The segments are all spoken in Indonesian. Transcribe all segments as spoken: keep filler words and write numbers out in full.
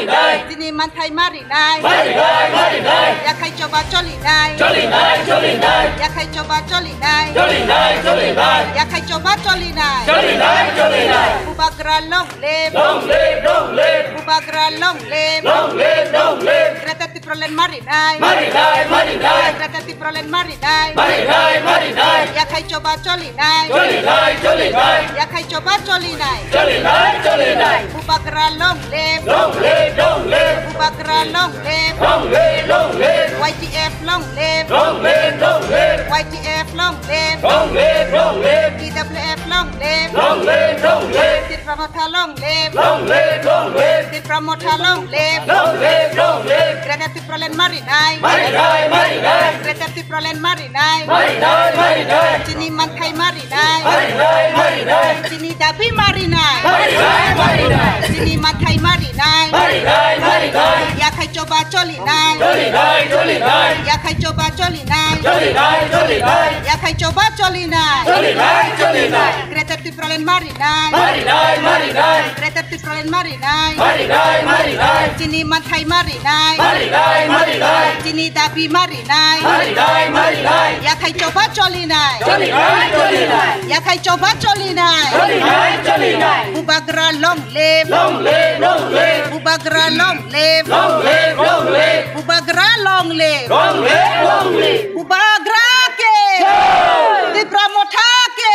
marinai. Sini mantai marinai. Marinai, marinai. Ya kai coba colinai. Colinai, colinai. Ya kai coba colinai. Colinai, colinai. Ya kai coba colinai. Colinai, colinai. Bubagra long live. Long live, long live. Bubagra long live. Long live, long live. Greta Tiprolen marinai. Marinai, marinai. Greta Tiprolen marinai. Marinai, marinai. Ya kai coba colinai. Colinai, colinai. Ya kai coba colinai. Colinai, colinai. Bubagra long live. Long live, long live. Bubagra long live. Long live, long live. Y T F long live. Long live, long live. Y T F long live. Long live, long live. P W F long live. Long live, long live. Tir Pramotha long live. Long live, long live. Tir Pramotha long live. Long live, long live. Greta Tiprolen marinai. Marinai, marinai. Greta Tiprolen marinai. Marinai, marinai. Sini mantai marinai. Marinai, marinai. Sini dabi marinai. Marinai, marinai. Sini mantai marinai. Marinai, marinai. Ya kai coba colinai. Colinai, colinai. Ya kai coba colinai. Colinai, colinai. Ya kai coba colinai. Colinai, colinai. Greta Tiprolen marinai. Marinai, marinai. Greta Tiprolen marinai. Marinai, marinai. Sini mantai marinai. Marinai, marinai. Sini dabi marinai. Marinai, marinai. Ya kai coba colinai. Colinai, colinai. Ya kai coba colinai. Colinai, colinai. Bubagra long live. Long live, long live. Bubagra long live. Long live, long live. Bubagra long live. Long live, long live. Bubagra ke. Di Pramotha ke.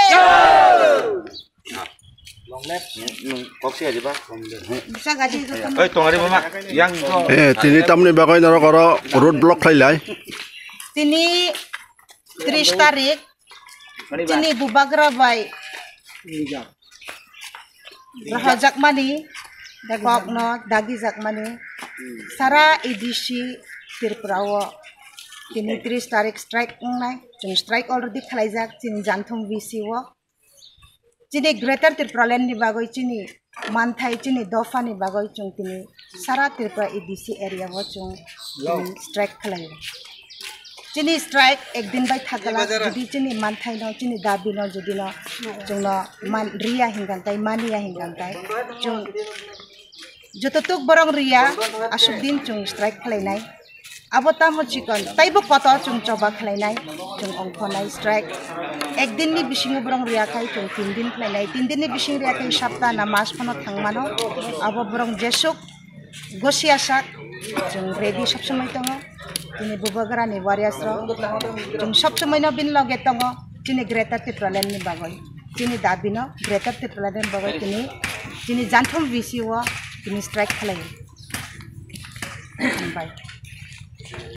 Koksi aja pak. Bisa gaji itu kan. Eh, tong ada mama yang Eh, tini tamni bagai naro karo road block lailai. Sini Trish tarik. Sini Bubagra bay. Rahajak mani. Dagok no dagi jak mani. Sara edisi tirprawo. Sini Trish tarik strike ngai. Jung strike already khlaijak sini janthum bisiwo. Sini greater Tiprolen ni bagoi sini manthai sini dofa ni bagoi chung sini sara Tripura edisi area wo chung strike khlai. Sini strike ek din bai thakala jodi sini manthai no sini dabi no jodi no chung no man ria hingan tai mania hingan tai chung jototuk borong ria asuk din chung strike khlai nai. Abo tam chikon taibo koto chung coba khlainai chung ongkhonai strike ekdin ni bisingo borong ria kai chung tin din khlainai tin din ni bising ria kai sapta na mas phono thangmano abo borong jesuk gosiasak chung ready sob somoi tongo tini Bubagra ni warriors ro chung sob somoi no bin loge tongo tini Greta Tiprolen ni bagoi tini dabino Greta Tiprolen ni bagoi tini tini janthum bisiwo tini strike khlai bye.